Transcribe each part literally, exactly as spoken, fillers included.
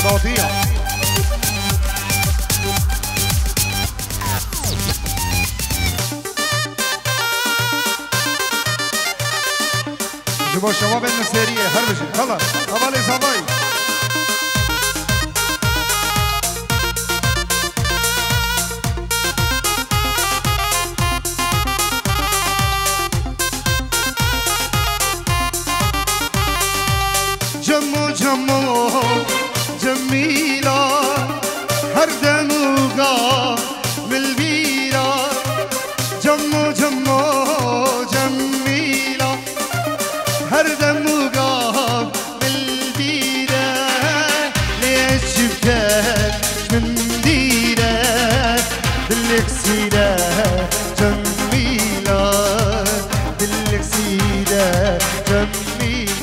صداطية جبوا شباب النسيرية هربجي خلاص أبالي صباي جمو جمو جميلة هردموغا بالبيرة جمو جمو جميلة هردموغا بالبيرة ليش شبكات من ديرة بالكسيرة جميلة بالكسيرة جميلة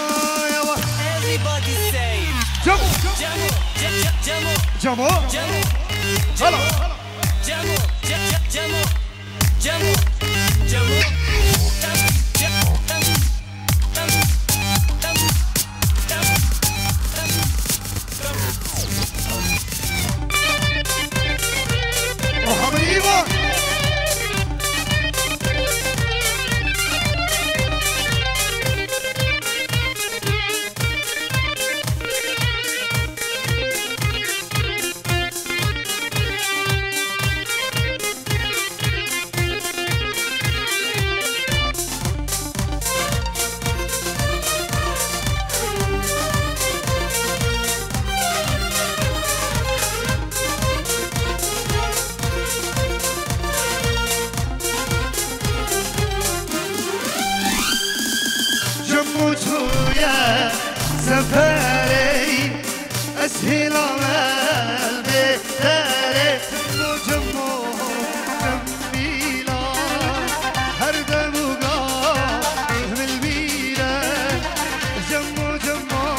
جمو هلا جمو جمو جمو جمو وحبيبه سفري أسهل عمل بيتاري جمو جميلة هردموغا بالبيرة جمو جمو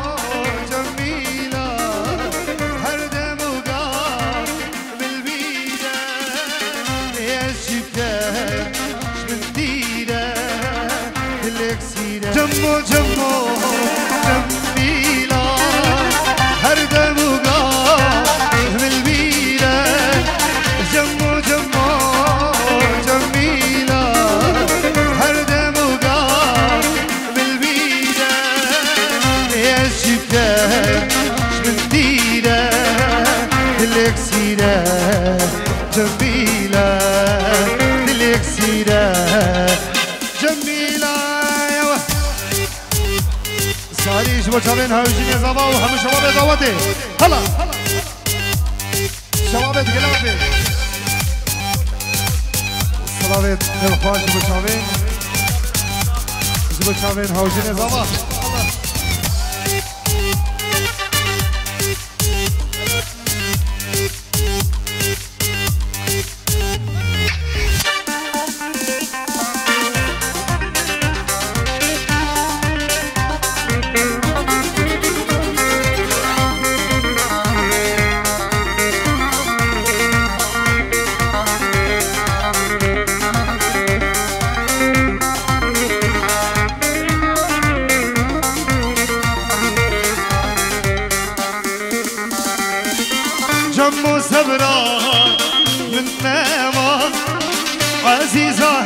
جميلة هردموغا بالبيرة يا شبكة بالديرة بالكسيرة جمو جمو جميلة هردموغا بالبيرة جمو جمو جميلة هردموغا بالبيرة يا شبكة بالديرة بالكسيرة جميلة بالكسيرة جميلة ساري شباب شبابين هاوجين زبا وهم شباب دعوتي هلا شباب تقلبي صلوات الخواج شباب شبابين شباب شبابين هاوجين زبا جمو صبرا من نعمة عزيزة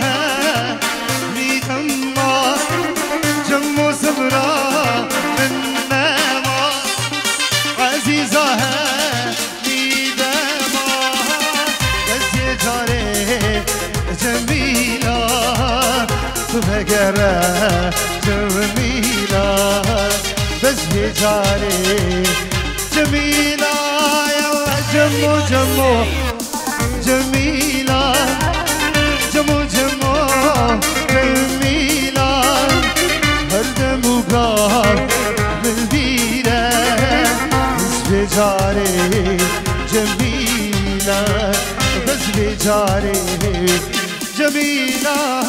ميتما جمو صبرا من نعمة عزيزة ميتما بس جاري جميلة تفكر جميلة بس جاري جميلة جمو جمو جميلة جمو جمو جميلة هردموغا بالبيرة بس بجاري جميلة بس بجاري جميلة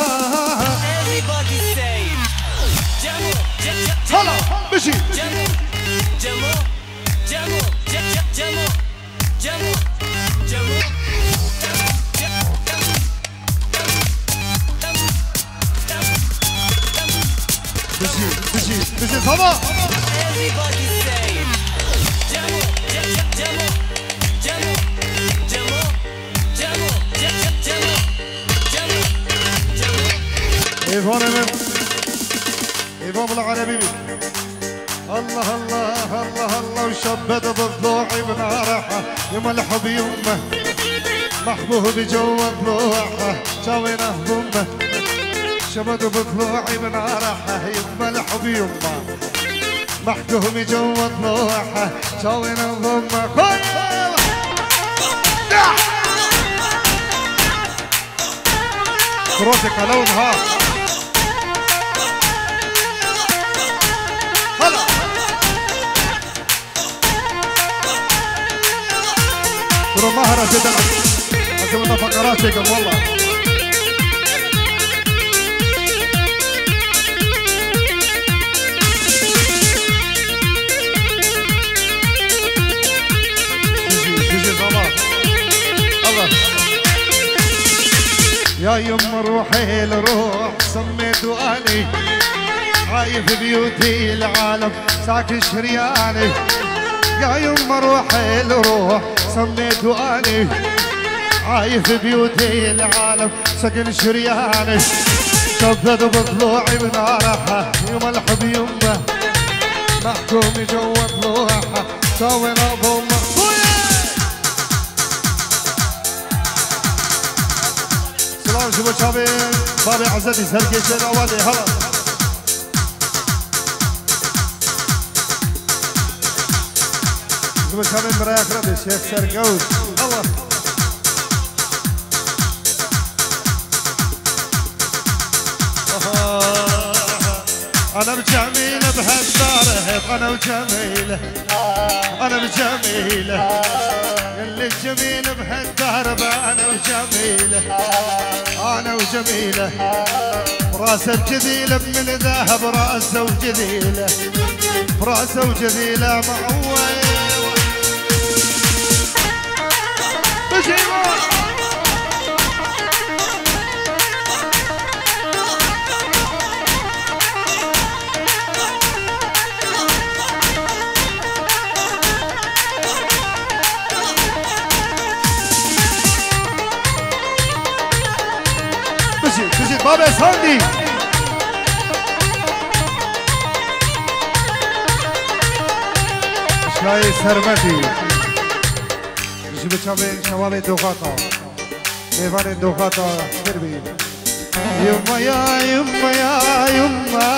هلا مشي جمو جمو جمو جمو جمو جمو بشي بشي بشي صبا الله الله الله الله وشبت بضلوعي بنارحه يملح بيمه محبوب جوا ضلوعه شاوينه بمه شبت بضلوعي بنارحه يملح بيمه محكوم جوا ضلوعه شاوينه بمه كروتك لونها هلا كرو مهرة جدا عزمنا فقراتك والله تجي تجي زمان الله يا يم روحي الروح سميته اني عايف بيوتي العالم ساكن شرياني يا يم روحي الروح سميته اني عايف بيوتي العالم ساكن شرياني شبت بضلوعي بنارحه يملح بيمه محكوم جوا ضلوعها ساوينا بمه سلام شباب شابين بابي عزتي سرقي شيء اولي هلا شباب شابين برايك ربي شيخ سرقوش الله انا بجميله بهالدار انا وجميله انا بجميله اللي الجميل بهالدرب انا وجميله انا وجميله راسه بجذيله من ذهب راسه وجذيله راسه وجذيله معوي بابا ساندي شاي سرمدي جيب شباب شباب دوغاتا ديوان دوغاتا تربي يما يا يما يا يما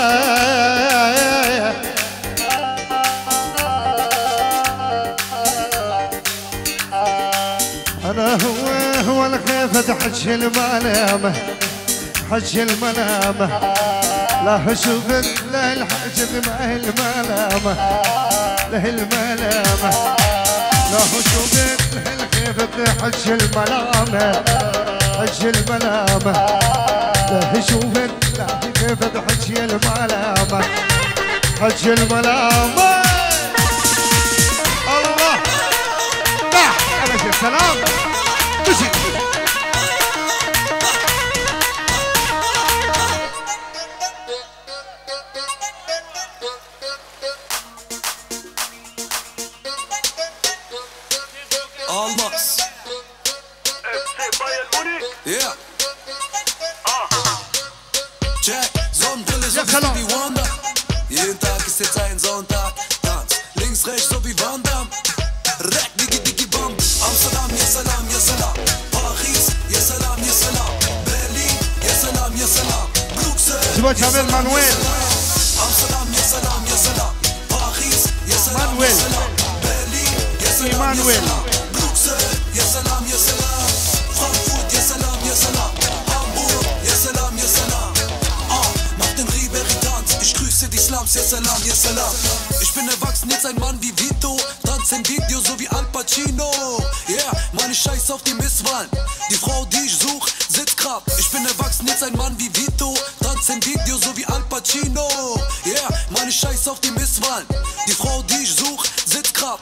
انا هو هو الخيفة حج الملامة حج الملامة لا شفت لا الحج ما الملامة له الملامة لا شفت له الخيفة حج الملامة حج الملامة لا شفت لا الخيفة حج الملامة حج الملامة الله لا عليك السلام مشي شامل مانويل مانويل مانويل يا سلام يا سلام فرانكفورت يا سلام يا سلام هامبورg يا سلام يا سلام ah macht den Ribéry Tanz ich grüße die Slums ja salam ja salam ich bin erwachsen jetzt ein Mann wie Vito tanz im Video so wie Al Pacino yeah meine Scheiß auf die Misswahlen die Frau die ich such sitzt grad ich bin erwachsen jetzt ein Mann wie Vito tanz im Video so wie Al Pacino yeah meine Scheiß auf die Misswahlen die Frau die ich such sitzt grad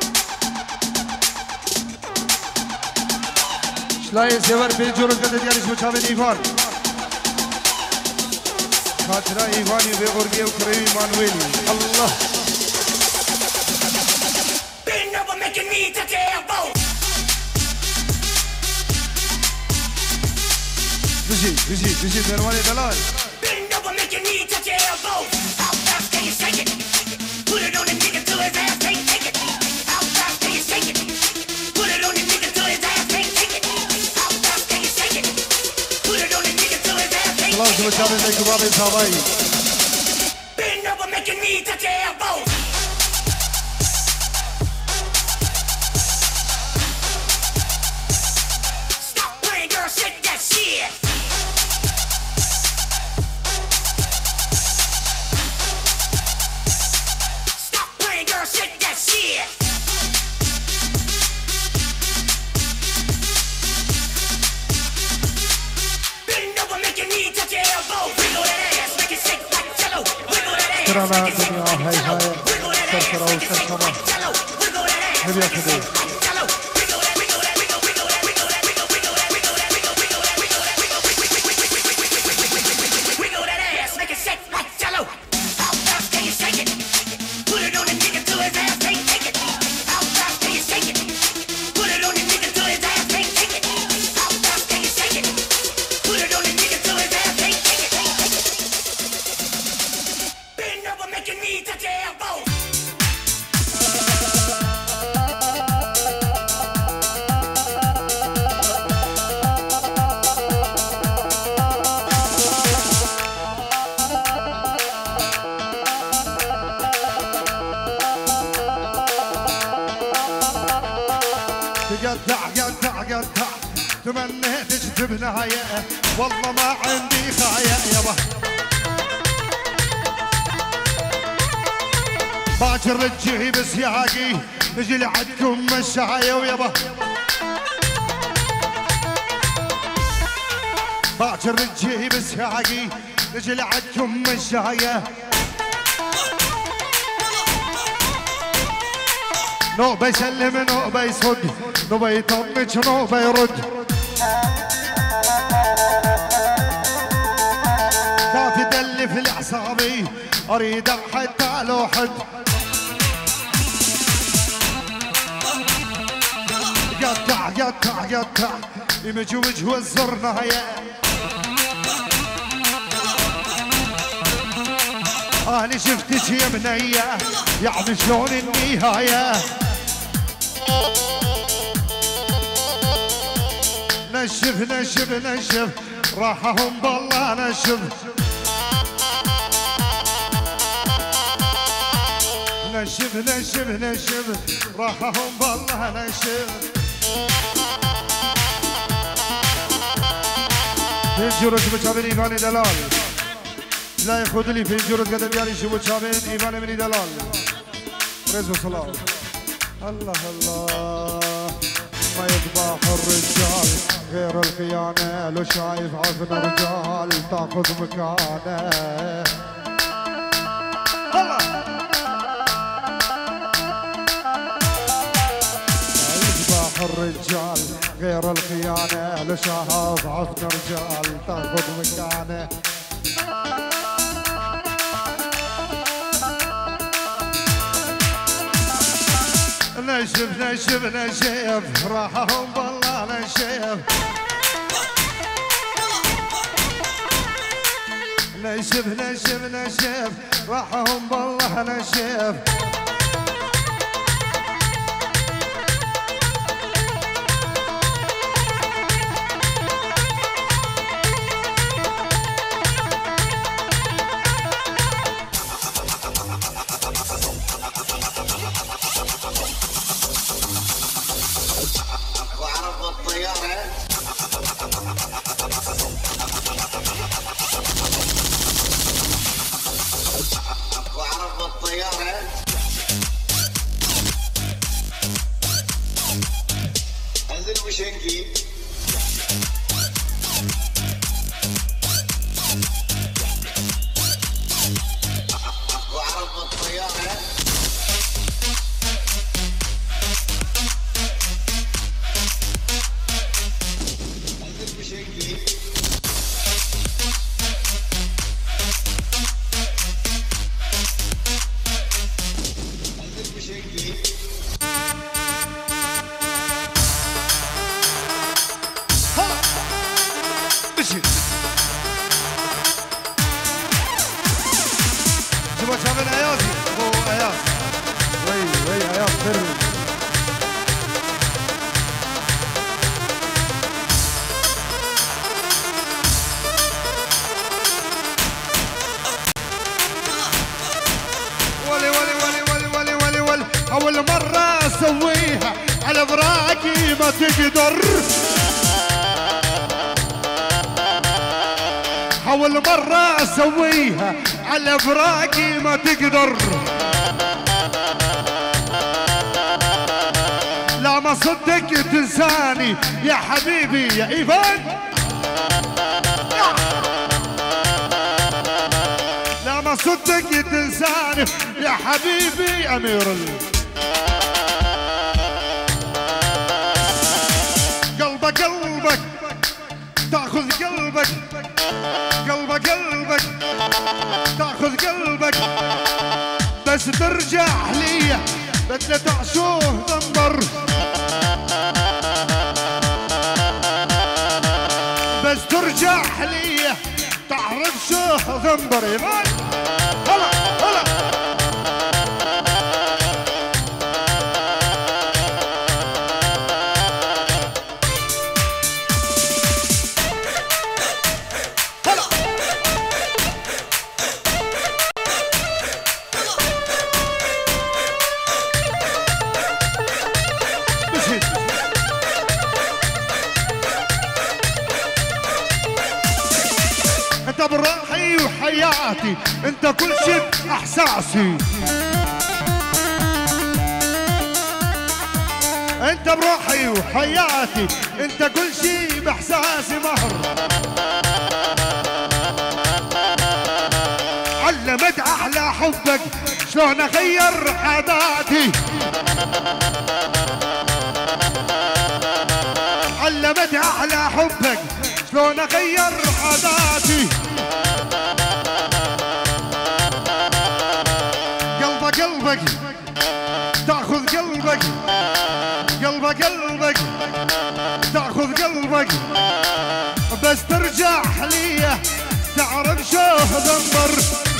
شلاي زور بالجور قد ديالي شو شامل إيفان خاطر إيفاني بغربي وكريم مانويلي الله بيجي بيجي بيجي درواني دلال شابين لك بابي صابي. Bend over, make your knee touch your elbows. Stop playing, girl, shake that shit. Stop playing, girl, shake that shit. Bend over, make your knee touch your elbows. Wiggle that ass, make it shake like jello. Wiggle that ass. ترى ما الدنيا هاي هاي سرسرة وسرسرة نبي أخذ قطع قطع قطع تمنيت تجذب نهاية والله ما عندي خاية يابا باكر تجيب سياقي نجي لعدكم مشاية ويابا باكر تجيب سياقي نجي لعدكم مشاية نوبة يسلم نوبة يصد نوبة يطمج نوبة يرد لا تدلف الأعصابي أريد حتى لو حد قطع قطع قطع يمجي وجه الزرناية أنا شفتك يا بنية يعني شلون النهاية نشف نشف نشف راحهم بالله نشف نشف نشف نشف راحهم بالله نشف في الجرس بتشابين إيمان دلال لا يخذ لي في الجرس قدم يالي شو بتشابين إيمان من دلال رزق صلاة الله الله ما يذبح الرجال غير الخيانة لو شايف عفن رجال تاخذ مكانه الله ما يذبح الرجال غير الخيانة لو شايف عفن رجال تاخذ مكانه نشف نشف نشف راحهم بالله نشف نشف نشف نشف راحهم بالله نشف ما تقدر حاول مرة اسويها على فراقي ما تقدر لا ما صدق تنساني يا حبيبي يا ايفان لا ما صدق تنساني يا حبيبي امير ال... قلبك قلبك تاخذ قلبك قلبك قلبك تاخذ قلبك بس ترجع لي بدل تعشوه ذنبر بس ترجع لي تعرف شو ذنبر هلا هلا انت بروحي وحياتي انت كل شي باحساسي انت بروحي وحياتي انت كل شي باحساسي مهر علمت احلى حبك شلون اغير عاداتي علمت احلى حبك شلون اغير عاداتي قلبك قلبك تاخذ قلبك قلبك قلبك تاخذ قلبك بس ترجع لي تعرف شو ذنبر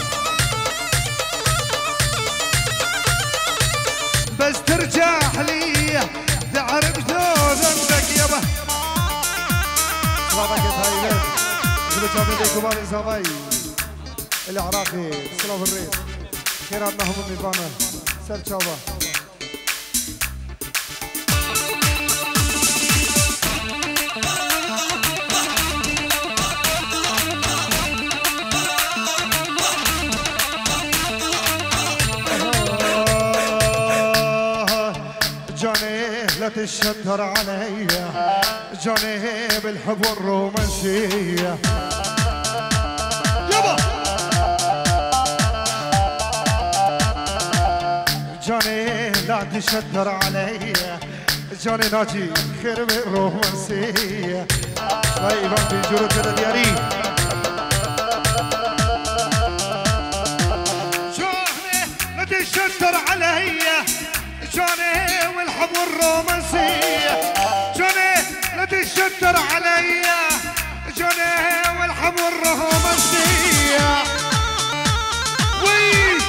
بس ترجع لي تعرف شو ذنبك يابا صلابك يا تايلان اللي بتعمل لي كبار الزماي العراقي سلام الريد خيراتنا هم النظام سر شابا جاني لا تشتر علي جاني بالحب والرومانسية يابا جاني لا تشتر علي جاني ناجي خير بالرومانسية طيب في جرة الدياري جاني لا تشتر علي جاني والحب والرومانسية جاني لا تشتر علي جاني والحب والرومانسية وي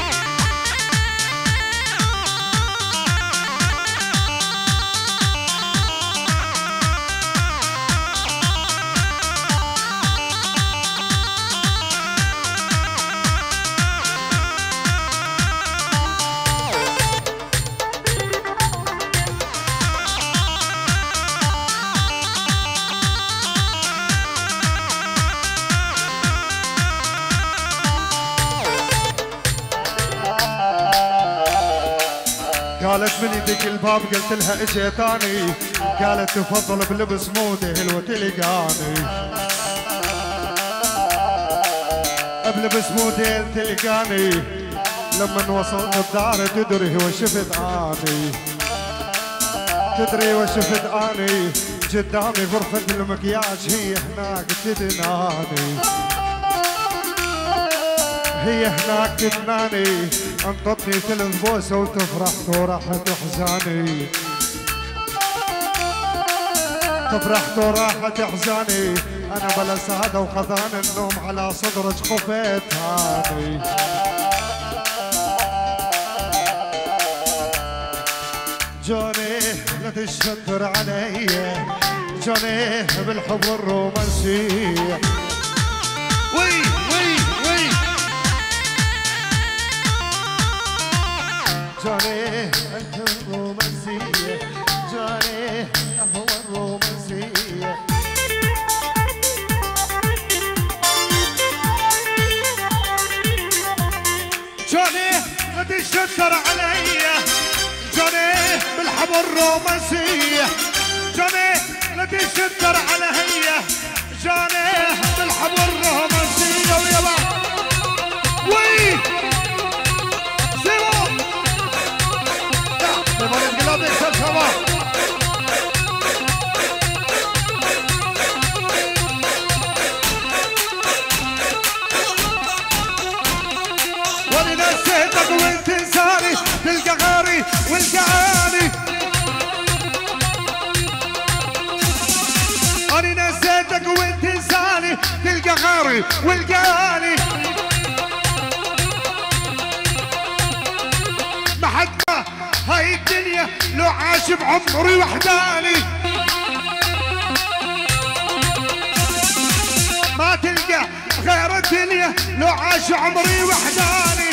قالت من يدق الباب قلت لها اجيتاني قالت تفضل بلبس مودي هلوة تلقاني بلبس مودي تلقاني لما وصلت الدار تدري وشفت اني تدري وشفت اني قدامي غرفة المكياج هي هناك تدناني هي هناك تدناني انطتني ثلاث بوسه وتفرح وراحت احزاني تفرح وراحت احزاني انا بلا سعاده وخذان النوم على صدرك خفيت هاني جوني لا تشتر علي جوني بالحب والرومانسيه وي وي وي جوني انت الرومانسيه جوني بالحب الرومانسية جاني لا تشدر على هي جاني بالحب الرومانسية ويلا وي سيبو سيبو الانقلاب يكسر شباب نسيتك وانت انساني تلقى غاري والقعاني انا نسيتك وانت انساني تلقى غاري والقعاني ما حد هاي الدنيا لو عاش بعمري وحداني ما تلقى غير الدنيا لو عاش عمري وحداني